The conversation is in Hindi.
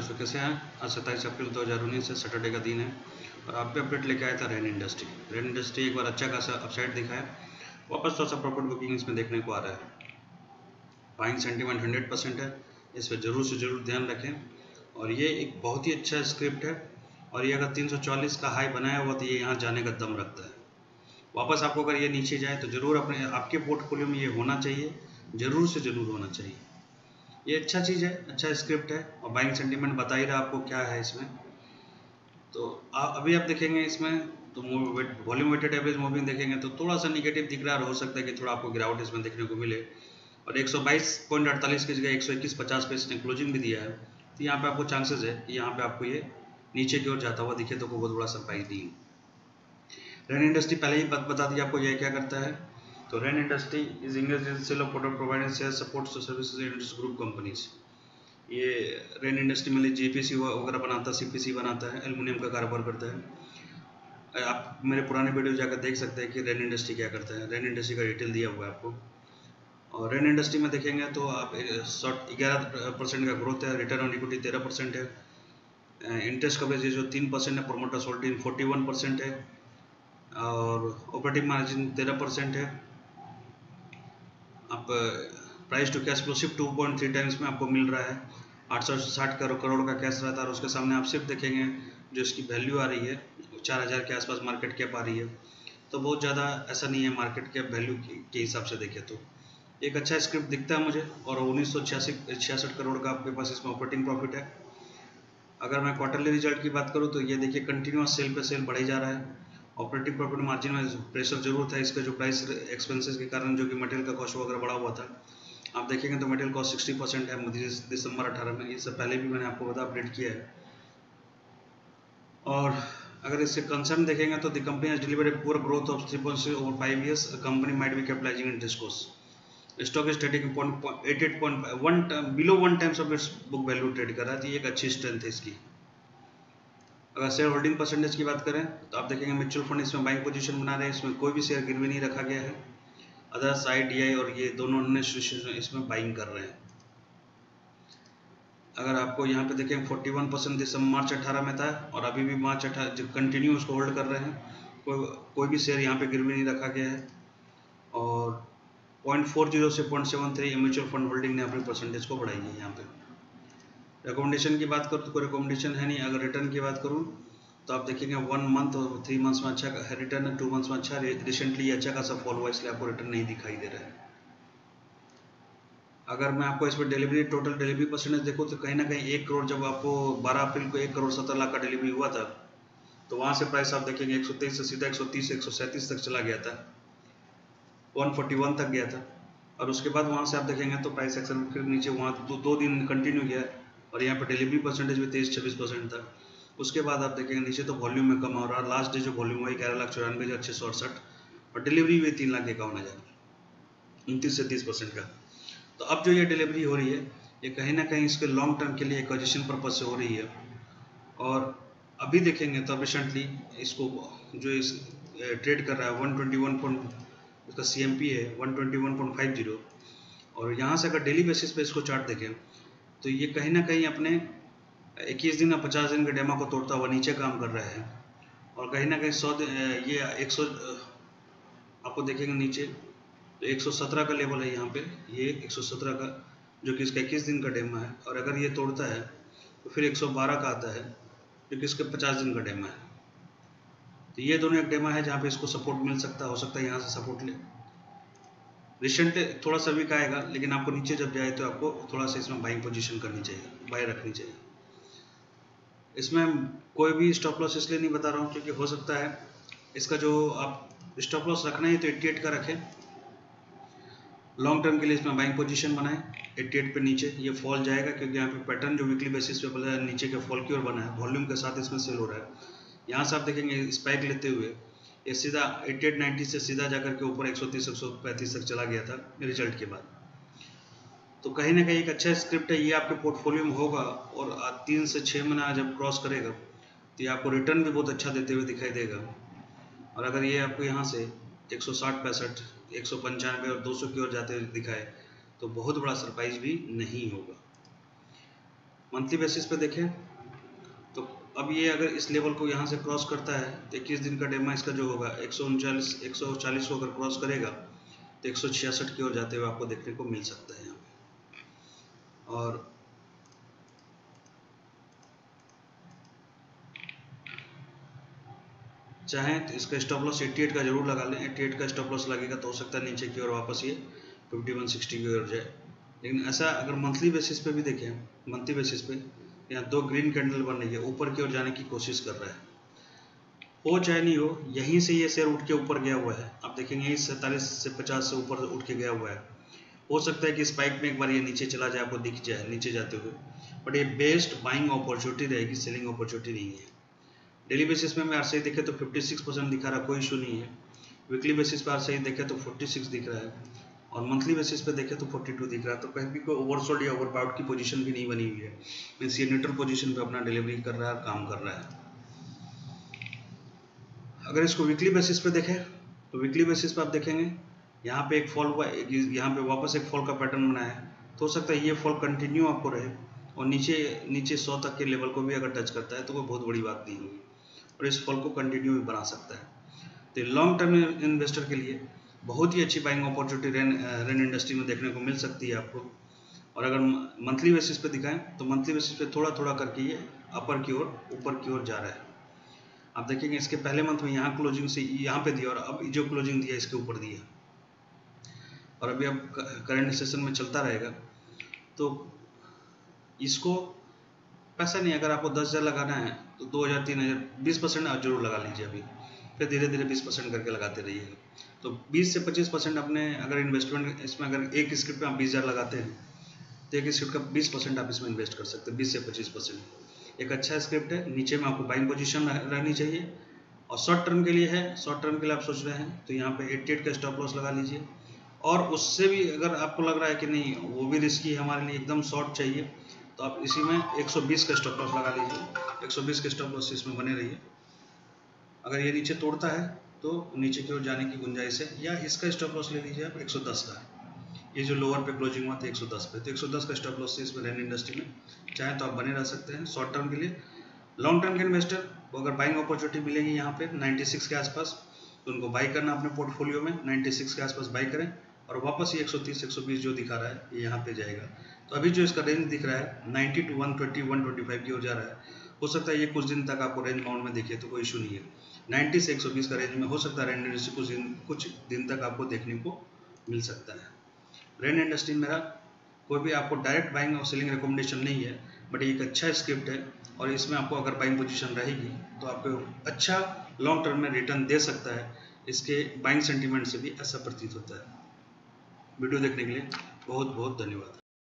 दोस्तों, कैसे हैं? आज 27 अप्रैल 2019 है, सैटरडे का दिन है और आप पे अपडेट लेके आया था रेन इंडस्ट्री। रेन इंडस्ट्री एक बार अच्छा खासा अपसाइड दिखा है, वापस थोड़ा सा प्रॉफिट बुकिंग इसमें देखने को आ रहा है। बाइंग सेंटीमेंट 100% है, इस पर ज़रूर से ज़रूर ध्यान रखें। और ये एक बहुत ही अच्छा स्क्रिप्ट है और ये अगर 340 का हाई बनाया हुआ तो ये यहाँ जाने का दम रखता है। वापस आपको अगर ये नीचे जाए तो ज़रूर अपने आपके पोर्टफोलियो में ये होना चाहिए, ज़रूर से ज़रूर होना चाहिए। ये अच्छा चीज़ है, अच्छा स्क्रिप्ट है और बाइंग सेंटीमेंट बता ही रहा आपको क्या है इसमें। तो अभी आप देखेंगे इसमें तो वॉल्यूम वेटेड एवरेज मूविंग देखेंगे तो थोड़ा सा निगेटिव दिख रहा है और हो सकता है कि थोड़ा आपको गिरावट इसमें देखने को मिले। और 122.48 की जगह 121.50 पे इसने क्लोजिंग भी दिया है, तो यहाँ पे आपको चांसेस है कि यहाँ पे आपको ये नीचे की ओर जाता हुआ दिखे तो बहुत बड़ा सरप्राइज दी। रेन इंडस्ट्री पहले ही बता दिया आपको ये क्या करता है। तो Rain industry is engaged in sale of product providing sales support services in group companies. ये रेन इंडस्ट्री में जीपीसी वगैरह बनाता है, सीपीसी बनाता है, एल्युमिनियम का कारोबार करता है। आप मेरे पुराने वीडियो जाकर देख सकते हैं कि रेन इंडस्ट्री क्या करता है। रेन इंडस्ट्री का डिटेल दिया हुआ है आपको। और रेन इंडस्ट्री में देखेंगे तो आप 11% का ग्रोथ है, रिटर्न ऑन इक्विटी 13% है, इंटरेस्ट कवरेज जो 3% है, प्रोमोटर्स होल्डिंग 41% है और ऑपरेटिंग मार्जिन 13% है। आप प्राइस टू कैश फ्लो सिर्फ 2.3 टाइम्स में आपको मिल रहा है। 860 करोड़ का कैश रहता है और उसके सामने आप सिर्फ देखेंगे जो इसकी वैल्यू आ रही है 4000 के आसपास मार्केट कैप आ रही है, तो बहुत ज़्यादा ऐसा नहीं है मार्केट कैप वैल्यू के हिसाब से देखें तो एक अच्छा स्क्रिप्ट दिखता है मुझे। और 1966 करोड़ का आपके पास इसमें ऑपरेटिंग प्रॉफिट है। अगर मैं क्वार्टरली रिजल्ट की बात करूँ तो ये देखिए कंटिन्यूस सेल पे सेल बढ़े जा रहा है। ऑपरेटिंग प्रॉफिट मार्जिन में प्रेशर जरूर था इसका, जो प्राइस एक्सपेंसेस के कारण जो कि मटेरियल का कॉस्ट वगैरह बढ़ा हुआ था। आप देखेंगे तो मटेरियल कॉस्ट 60% है दिसंबर 18 में, इससे पहले भी मैंने आपको बता अपडेट किया है। और अगर इसके कंसर्न देखेंगे तो the company has delivered a poor growth of 3.6 over 5 years, company might be capitalizing in discos. Stock is trading 88.1 below 1 times of its book value trade कर रहा है, तो ये एक अच्छी स्ट्रेंथ है इसकी। अगर शेयर होल्डिंग परसेंटेज की बात करें तो आप देखेंगे म्यूचुअल फंड इसमें बाइंग पोजीशन बना रहे हैं, इसमें कोई भी शेयर गिरवी नहीं रखा गया है। अदर्स IDI और ये दोनों अन्य इंस्टीट्यूशन इसमें बाइंग कर रहे हैं। अगर आपको यहाँ पे देखें 41% दिसंबर मार्च 18 में था और अभी भी मार्च 18 जो कंटिन्यू उसको होल्ड कर रहे हैं, कोई भी शेयर यहाँ पे गिरवी नहीं रखा गया है। और 0.40 से 0.73 म्यूचुअल फंड होल्डिंग ने अपनी परसेंटेज को बढ़ाई है। यहाँ पे रिकमेंडेशन की बात करूँ तो कोई रिकमेंडेशन है नहीं। अगर रिटर्न की बात करूँ तो आप देखेंगे 1 मंथ और 3 मंथ्स में अच्छा रिटर्न है, 2 मंथ्स में अच्छा, रिसेंटली अच्छा खासा फॉल हुआ, इसलिए आपको रिटर्न नहीं दिखाई दे रहा है। अगर मैं आपको इसमें डिलीवरी टोटल डिलीवरी परसेंटेज देखो तो कहीं ना कहीं 1 करोड़, जब आपको 12 अप्रैल को 1 करोड़ 70 लाख का डिलीवरी हुआ था तो वहाँ से प्राइस आप देखेंगे 123 से सीधा 130 से 137 तक चला गया था, 141 तक गया था। और उसके बाद वहाँ से आप देखेंगे तो प्राइस एक्शन फिर नीचे वहाँ दो दिन कंटिन्यू गया और यहाँ पर डिलीवरी परसेंटेज भी 23-26% था। उसके बाद आप देखेंगे नीचे तो वॉल्यूम में कम हो रहा है। लास्ट डे जो वॉल्यूम हुआ 11,94,668 और डिलीवरी हुई 3,51,000, 29 से 30% का। तो अब जो ये डिलीवरी हो रही है ये कहीं ना कहीं इसके लॉन्ग टर्म के लिए एक्विजिशन पर्पज से हो रही है। और अभी देखेंगे तो रिसेंटली इसको जो इस ट्रेड कर रहा है 121 इसका CMP है 121.50। और यहाँ से अगर डेली बेसिस पे इसको चार्ट देखें तो ये कहीं ना कहीं अपने 21 दिन या 50 दिन के डेमा को तोड़ता हुआ नीचे काम कर रहा है। और कहीं ना कहीं 100 ये 100 आपको देखेंगे नीचे तो 117 का लेवल है यहाँ पे, ये 117 का जो कि इसका 21 दिन का डेमा है। और अगर ये तोड़ता है तो फिर 112 का आता है जो कि इसके 50 दिन का डेमा है। तो ये दोनों एक डेमा है जहाँ पे इसको सपोर्ट मिल सकता है, हो सकता है यहाँ से सपोर्ट ले। रिसेंट थोड़ा सा वीक आएगा लेकिन आपको नीचे जब जाए तो आपको थोड़ा सा इसमें बाइंग पोजीशन करनी चाहिए, बाय रखनी चाहिए। इसमें कोई भी स्टॉप लॉस इसलिए नहीं बता रहा हूँ क्योंकि हो सकता है इसका जो आप स्टॉप लॉस रखना है तो 88 का रखें। लॉन्ग टर्म के लिए इसमें बाइंग पोजीशन बनाएं 88 पे नीचे ये फॉल जाएगा क्योंकि यहाँ पे पैटर्न जो वीकली बेसिस पे बोला नीचे के फॉल की ओर बना है, वॉल्यूम के साथ इसमें सेल हो रहा है। यहाँ से आप देखेंगे स्पाइक लेते हुए ये सीधा 88-90 से सीधा जाकर के ऊपर 130-135 तक चला गया था रिजल्ट के बाद। तो कहीं ना कहीं एक अच्छा स्क्रिप्ट है, ये आपके पोर्टफोलियो में होगा और 3 से 6 महीना जब क्रॉस करेगा तो ये आपको रिटर्न भी बहुत अच्छा देते हुए दिखाई देगा। और अगर ये आपको यहाँ से 160-65, 195 और 200 की ओर जाते हुए दिखाए तो बहुत बड़ा सरप्राइज भी नहीं होगा। मंथली बेसिस पे देखें तो अब ये अगर इस लेवल को यहाँ से क्रॉस करता है तो 21 दिन का डेमा इसका जो होगा 140 को अगर क्रॉस करेगा तो 166 की ओर जाते हुए आपको देखने को मिल सकता है यहाँ पे। और चाहें तो इसका स्टॉप लॉस 88 का जरूर लगा लें। 88 का स्टॉप लॉस लगेगा तो हो सकता है नीचे की ओर वापस ये 5160 की ओर जाए। लेकिन ऐसा अगर मंथली बेसिस पे भी देखें, मंथली बेसिस पे यहाँ 2 ग्रीन कैंडल बन रही है, ऊपर की ओर जाने की कोशिश कर रहा है। हो चाहे नहीं हो, यहीं से ये शेयर उठ के ऊपर गया हुआ है। आप देखेंगे यही 47 से 50 से ऊपर उठ के गया हुआ है। हो सकता है कि स्पाइक में एक बार ये नीचे चला जाए, आपको दिख जाए नीचे जाते हुए, बट ये बेस्ट बाइंग अपॉर्चुनिटी रहेगी, सेलिंग अपॉर्चुनिटी नहीं है। डेली बेसिस में मैं आरसीआई देखे तो 56% दिखा रहा, कोई इशू नहीं है। वीकली बेसिस पे आरसीआई देखे तो 46 दिख रहा है, और मंथली बेसिस पे देखे तो 42 दिख रहा है। तो कहीं भी कोई ओवरसोल्ड या ओवरबाउट की पोजीशन भी नहीं बनी हुई है। मीन्स ये न्यूट्रल पोजीशन पे अपना डिलीवरी कर रहा है, काम कर रहा है। अगर इसको वीकली बेसिस पे देखें तो वीकली बेसिस पे आप देखेंगे यहाँ पे एक फॉल हुआ, यहाँ पे वापस एक फॉल का पैटर्न बनाया है। तो हो सकता है ये फॉल कंटिन्यू आपको रहे और नीचे 100 तक के लेवल को भी अगर टच करता है तो कोई बहुत बड़ी बात नहीं होगी, और इस फॉल को कंटिन्यू भी बना सकता है। तो लॉन्ग टर्म इन्वेस्टर के लिए बहुत ही अच्छी बाइंग अपॉर्चुनिटी रेन इंडस्ट्री में देखने को मिल सकती है आपको। और अगर मंथली बेसिस पे दिखाएं तो मंथली बेसिस पे थोड़ा थोड़ा करके ये अपर की ओर, ऊपर की ओर जा रहा है। आप देखेंगे इसके पहले मंथ में यहाँ क्लोजिंग से यहाँ पे दिया और अब जो क्लोजिंग दिया इसके ऊपर दिया, और अभी अब करंट सेशन में चलता रहेगा। तो इसको पैसा नहीं, अगर आपको 10,000 लगाना है तो 2,000 3,000 20% आप जरूर लगा लीजिए अभी, फिर धीरे धीरे 20% करके लगाते रहिएगा। तो 20 से 25% अपने अगर इन्वेस्टमेंट इसमें, अगर एक स्क्रिप्ट में आप 20,000 लगाते हैं तो एक स्क्रिप्ट का 20% आप इसमें इन्वेस्ट कर सकते हैं। 20 से 25% एक अच्छा स्क्रिप्ट है। नीचे में आपको बाइंग पोजीशन रहनी चाहिए, और शॉर्ट टर्म के लिए है, शॉर्ट टर्म के लिए आप सोच रहे हैं तो यहाँ पे 88 का स्टॉप लॉस लगा लीजिए। और उससे भी अगर आपको लग रहा है कि नहीं वो भी रिस्की है हमारे लिए, एकदम शॉर्ट चाहिए, तो आप इसी में 120 का स्टॉप लॉस लगा लीजिए। 120 के स्टॉप लॉस इसमें बने रहिए। अगर ये नीचे तोड़ता है तो नीचे की ओर जाने की गुंजाइश है, या इसका स्टॉप लॉस ले लीजिए आप 110 का। ये जो लोअर पे क्लोजिंग हुआ था 110 पे, तो 110 का स्टॉप लॉस है इसमें रेन इंडस्ट्री में। चाहे तो आप बने रह सकते हैं शॉर्ट टर्म के लिए। लॉन्ग टर्म के इन्वेस्टर को अगर बाइंग अपॉर्चुनिटी मिलेगी यहाँ पे 96 के आसपास, तो उनको बाई करना अपने पोर्टफोलियो में। 96 के आसपास बाई करें, और वापस ये 130 120 जो दिखा रहा है ये यहाँ पे जाएगा। तो अभी जो इसका रेंज दिख रहा है 90 टू 120 125 की ओर जा रहा है। हो सकता है ये कुछ दिन तक आपको रेंज बाउंड में दिखे तो कोई इशू नहीं है। 90 से 120 का रेंज में हो सकता है रेंज इंडस्ट्री कुछ दिन तक आपको देखने को मिल सकता है। रेन इंडस्ट्री मेरा कोई भी आपको डायरेक्ट बाइंग और सेलिंग रिकमेंडेशन नहीं है, बट ये एक अच्छा स्क्रिप्ट है, और इसमें आपको अगर बाइंग पोजीशन रहेगी तो आपको अच्छा लॉन्ग टर्म में रिटर्न दे सकता है। इसके बाइंग सेंटीमेंट से भी ऐसा प्रतीत होता है। वीडियो देखने के लिए बहुत बहुत धन्यवाद।